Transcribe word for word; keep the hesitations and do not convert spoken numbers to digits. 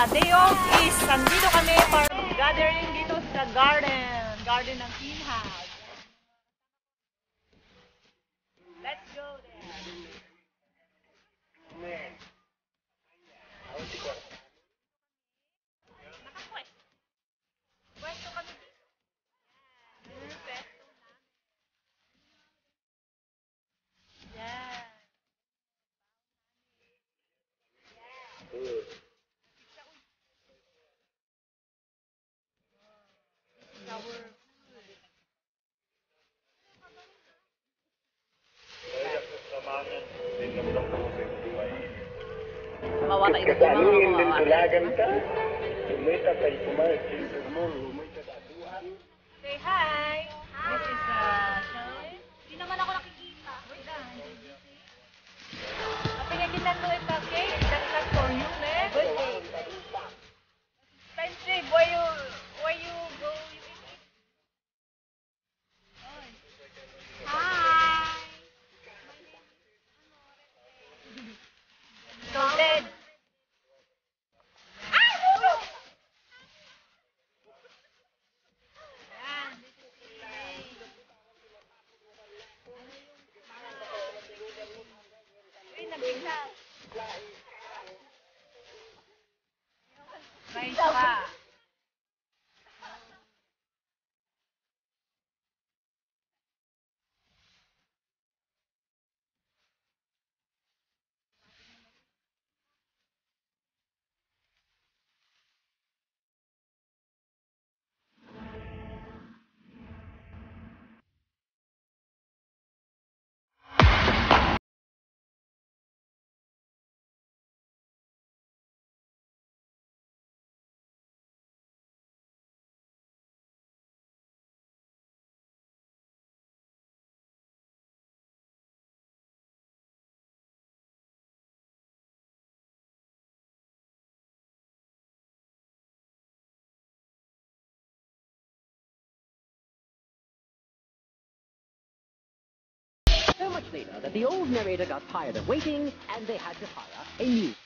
day off is nandito kami para gathering dito sa garden. Garden ng Teen House. Let's go there. Nakapwesto. Pwesto kami dito. Yan. Pwesto namin. Yan. Kawawa tayo dito mga kawawa. Say hi! This is uh, Shirley. Hindi naman ako nakikita. Wait lang. Kapag kita to ito, okay? That's not for you, eh? Expensive. Why you, why you go, you eat it? Hi! So dead. Nice pa. So much later that the old narrator got tired of waiting and they had to hire a new